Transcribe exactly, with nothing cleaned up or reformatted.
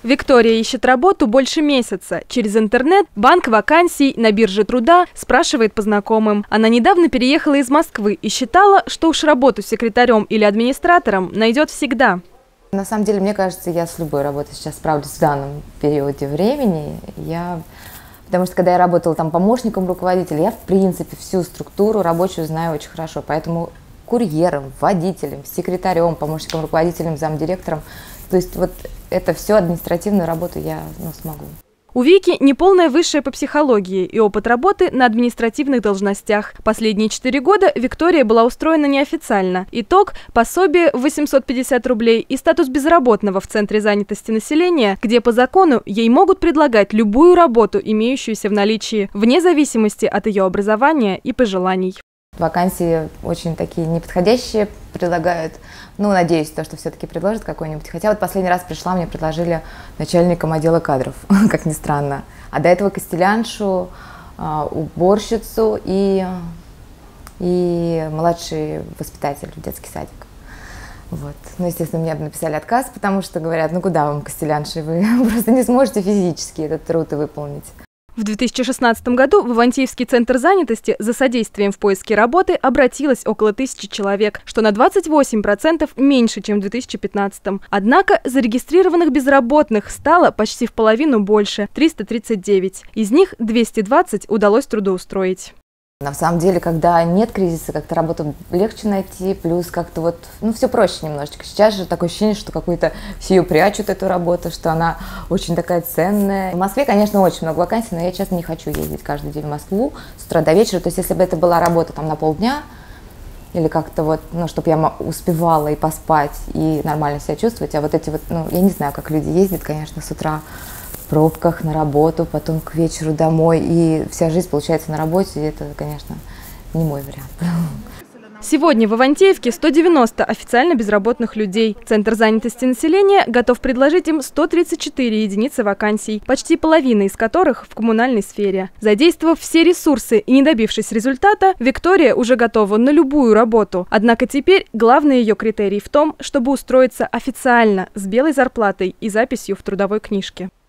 Виктория ищет работу больше месяца. Через интернет, банк вакансий, на бирже труда, спрашивает по знакомым. Она недавно переехала из Москвы и считала, что уж работу секретарем или администратором найдет всегда. На самом деле, мне кажется, я с любой работой сейчас справлюсь в данном периоде времени. Я... Потому что когда я работала там помощником руководителя, я в принципе всю структуру рабочую знаю очень хорошо. Поэтому курьером, водителем, секретарем, помощником руководителем, замдиректором, то есть вот это все административную работу я ну, смогу. У Вики неполная высшая по психологии и опыт работы на административных должностях. Последние четыре года Виктория была устроена неофициально. Итог – пособие в восемьсот пятьдесят рублей и статус безработного в Центре занятости населения, где по закону ей могут предлагать любую работу, имеющуюся в наличии, вне зависимости от ее образования и пожеланий. Вакансии очень такие неподходящие предлагают. Ну, надеюсь, то, что все-таки предложат какой-нибудь. Хотя вот последний раз пришла, мне предложили начальником отдела кадров, как ни странно. А до этого костеляншу, уборщицу и, и младший воспитатель в детский садик. Вот. Ну, естественно, мне написали отказ, потому что говорят, ну куда вам, костелянши, вы просто не сможете физически этот труд и выполнить. В две тысячи шестнадцатом году в Ивантеевский центр занятости за содействием в поиске работы обратилось около тысячи человек, что на двадцать восемь процентов меньше, чем в две тысячи пятнадцатом. Однако зарегистрированных безработных стало почти в половину больше – триста тридцать девять. Из них двести двадцать удалось трудоустроить. На самом деле, когда нет кризиса, как-то работу легче найти, плюс как-то вот, ну, все проще немножечко. Сейчас же такое ощущение, что какую-то все ее прячут, эту работу, что она очень такая ценная. В Москве, конечно, очень много вакансий, но я, честно, не хочу ездить каждый день в Москву с утра до вечера. То есть, если бы это была работа там на полдня, или как-то вот, ну, чтобы я успевала и поспать, и нормально себя чувствовать, а вот эти вот, ну, я не знаю, как люди ездят, конечно, с утра в пробках на работу, потом к вечеру домой, и вся жизнь получается на работе, и это, конечно, не мой вариант. Сегодня в Ивантеевке сто девяносто официально безработных людей. Центр занятости населения готов предложить им сто тридцать четыре единицы вакансий, почти половина из которых в коммунальной сфере. Задействовав все ресурсы и не добившись результата, Виктория уже готова на любую работу. Однако теперь главный ее критерий в том, чтобы устроиться официально, с белой зарплатой и записью в трудовой книжке.